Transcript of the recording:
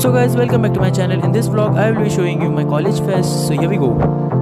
So guys, welcome back to my channel. In this vlog I will be showing you my college fest. So here we go.